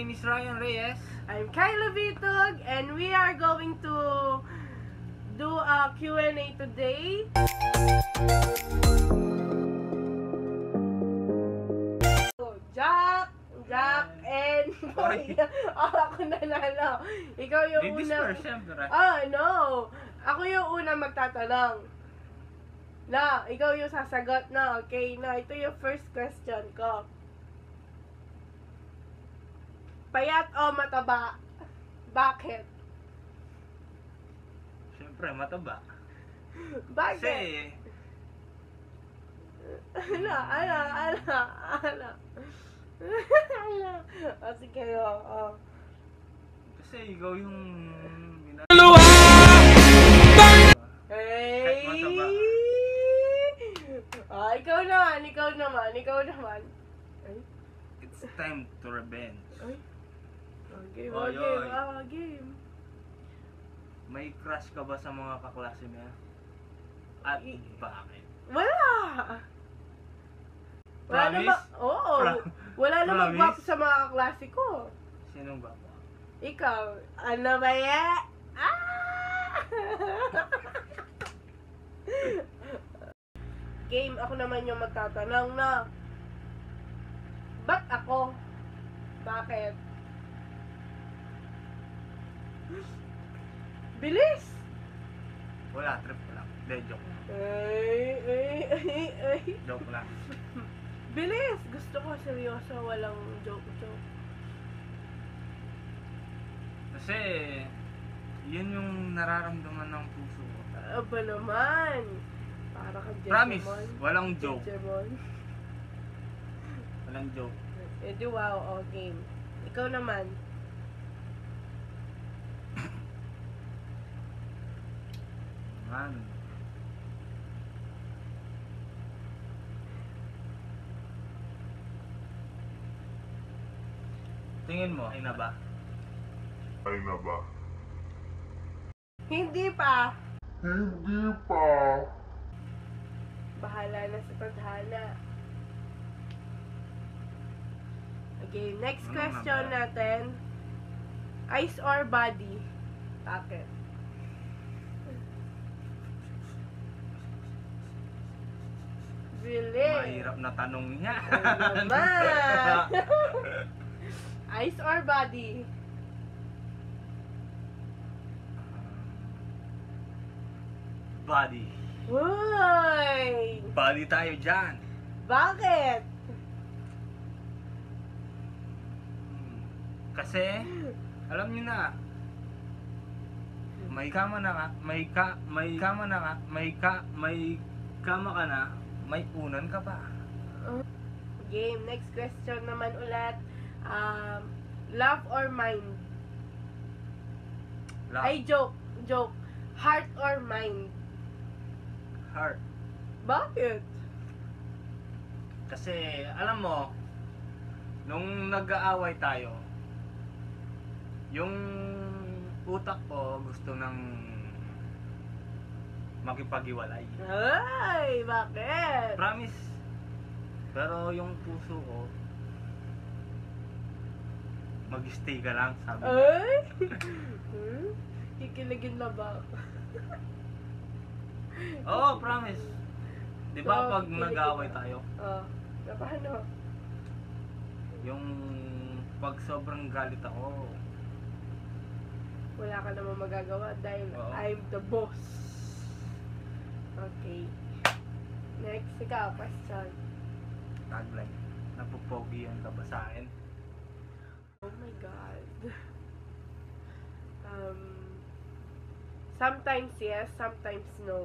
name is Ryan Reyes. I'm Kyla Vitug, and we are going to do a Q&A today. Jack, and Boy. Ako nanalo. Ikaw yung Ladies una. first, syempre. No. Ako yung una magtatanong. Na, ikaw yung sasagot na. Okay, na, ito yung first question ko. Payat o mataba? Bakit? Syempre, mataba. Bakit? Kasi, Ala. O, sige, o. kasi ikaw yung Hey! Kahit mataba. Ikaw naman. Ay, It's time to revenge. ay. Game, Oy, game, oy. game. May crush ka ba sa mga kaklase mo? At bakit? Wala Promise? naman, oo. Wala namang Promise? gwapo sa mga klase ko. Sinong ba po? Ikaw, ano ba yan? Game, ako naman yung magtatanong na, ba't ako? Bakit? Bilis! Wala, trip ko lang. Hindi, joke lang. Ay. Joke lang. Bilis! Gusto ko seryoso, walang joke. Kasi, yun yung nararamdaman ng puso ko. Aba naman. Para kang Promise, Jejemon. walang joke. Jejemon. Walang joke. Eh di wow, game. Ikaw naman. Man. Tingin mo, ay na ba? Hindi pa. Bahala na sa tadhana. Okay, next Ano question naman? natin. Ice or body? Bakit? Really? Mahirap na tanong niya. Ano naman? Ice or body? Body. Uy! Body tayo dyan. Bakit? Kasi, alam niyo na, may kama ka na, may unan ka pa. Game. Next question naman ulit. Love or mind? Love, Ay, joke. Heart or mind? heart. Bakit? Kasi, alam mo, nung nag-aaway tayo, yung utak ko gusto ng makipag-iwalay. Ay, bakit? Promise. Pero yung puso ko, mag-stay ka lang, sabi niya. Ay? Kikiligin na ba? Oo, promise. Di ba So, pag kilig- nag-aaway tayo, Paano? yung pag sobrang galit ako, Wala ka namang magagawa dahil Oo. I'm the boss. Okay. Next, ikaw, question. tagline, napupogihan ka ba sa akin? Oh my God. Sometimes yes, sometimes no.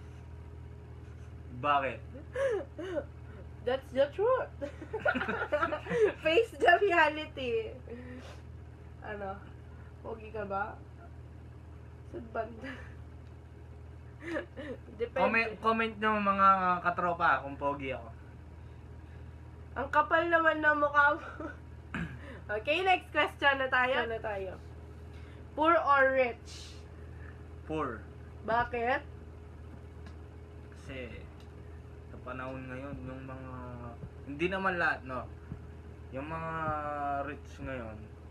Bakit? That's the truth. Face the reality. Ano? Pogi ka ba? Saan banda? Depende. Comment nyo mga katropa kung pogi ako. Ang kapal naman ng mukha mo. Okay, next question na tayo. Poor or rich? Poor. Bakit? Kasi sa panahon ngayon, yung mga, hindi naman lahat, no? Yung mga rich ngayon,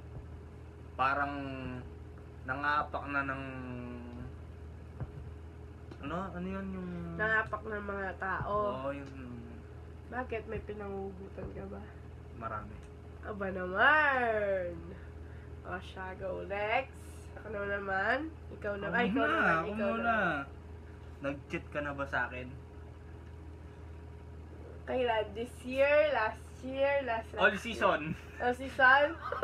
parang nangapak na ng ano yun yung Nangapak ng mga tao. oo, yung Bakit? May pinangugutan ka ba? marami. Aba naman! O siya, go next. Ako naman. Ikaw na. Ay, ikaw naman. Ako Ikaw muna. naman. Nag-cheat ka na ba sa akin? Kailan? This year? Last year? All season. All season?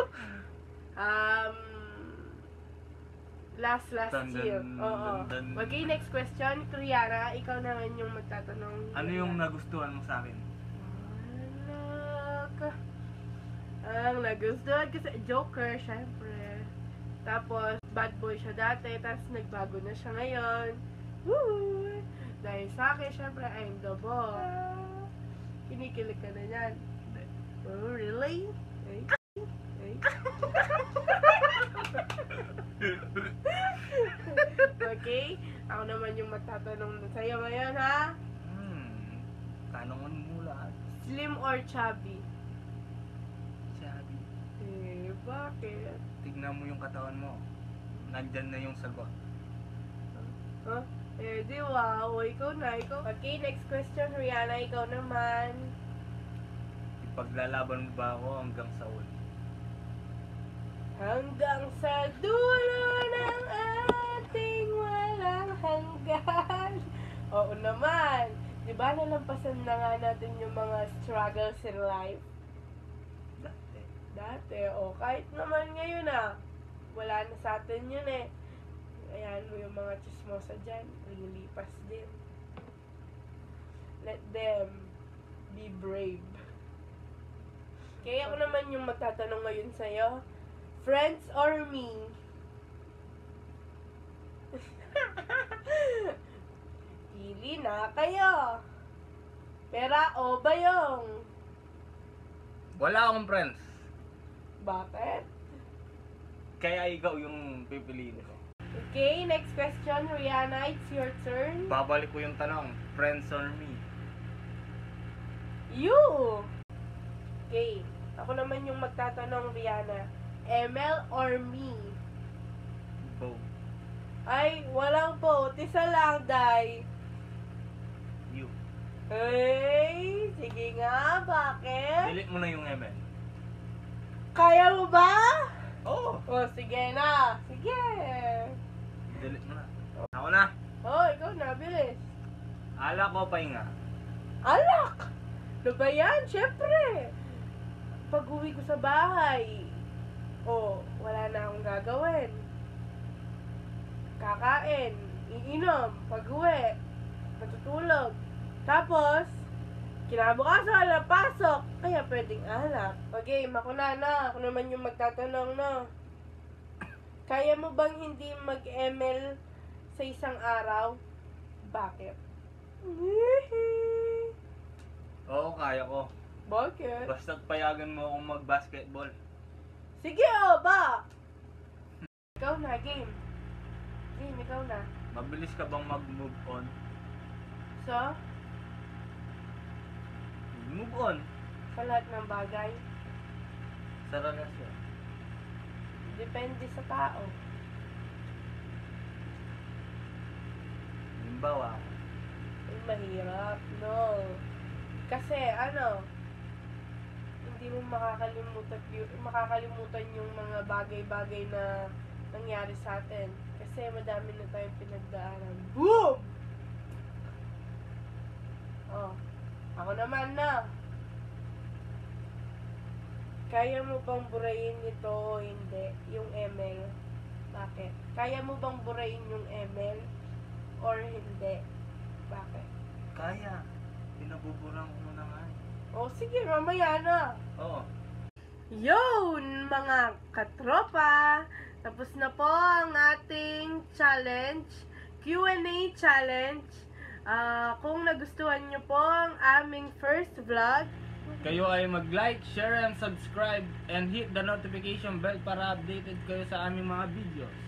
Last Dun, year. dun, Oo. dun, dun. Okay, next question. Rihanna, ikaw naman yung magtatanong. Ano yung nagustuhan mo sa akin? Anak. Ang nagustuhan ko sa Joker, syempre. Tapos, bad boy siya dati, tapos nagbago na siya ngayon. Woo! Dahil sa akin, syempre, I'm the boss. Kinikilig ka na yan. Hindi. Oh, really? Ay. Ay. Okay? Ako naman yung magtatanong sa'yo ngayon, ha? Tanongan mo lahat. Slim or chubby? Sabi, Eh, bakit? tignan mo yung katawan mo. Nandyan na yung sagot. Huh? Eh, di wow. Ikaw na, ikaw. Okay, next question, Rihanna. Ikaw naman. Ipaglalaban mo ba ako hanggang sa uli? Hanggang sa dulo ng ating walang hanggan. Oo naman. Di ba nalampasan na nga natin yung mga struggles in life? Dati. Dati, o kahit naman ngayon wala na sa atin yun eh. Ayan mo yung mga chismosa dyan, lilipas din. Let them be brave. Kaya ako naman yung magtatanong ngayon sa'yo, friends or me? Pili na kayo. Pera o bayong? Wala akong friends. Bakit? Kaya ikaw yung pipiliin ko. Okay, next question, Rihanna, it's your turn. Babalik ko yung tanong, friends or me? You! Okay, ako naman yung magtatanong, Rihanna. ML or me? Both. Ay, walang vote. Isa lang, Day. You. Ay, sige nga, bakit? Delete mo na yung ML. Kaya mo ba? Oo. O, sige na. Sige. Delete mo na. Ako na. Oh, ikaw na, bilis. Alak ko pahinga. Alak! Ano ba yan? Siyempre. Pag uwi ko sa bahay, wala na akong gagawin. Kakain, iinom, pag-uwi, matutulog. Tapos, kinabukasan wala pasok, kaya pwedeng alak. Okay, ako na. Ako naman yung magtatanong, no? Kaya mo bang hindi mag-ML sa isang araw? Bakit? Oo, kaya ko. Bakit? Basta't payagan mo akong mag-basketball. Sige, ba? Ikaw na, game. Game, ikaw na. Mabilis ka bang mag-move on? So, Move on. sa lahat ng bagay, Sa relasyon. depende sa tao. Halimbawa, Ay, mahirap, no? Kasi, hindi mo makakalimutan yung mga bagay-bagay na nangyari sa atin. Kasi madami na tayong pinagdaanan. Boom! Oh, ako naman na. Kaya mo bang burayin ito o hindi? Yung ML. Bakit? Kaya mo bang burayin yung ML or hindi? Bakit? kaya. Pinabuburang ko na nga. O sige, mamaya na. Oo. Yun, mga katropa! Tapos na po ang ating challenge, Q&A challenge. Kung nagustuhan nyo po ang aming first vlog, Kayo ay mag-like, share, and subscribe, and hit the notification bell para updated kayo sa aming mga videos.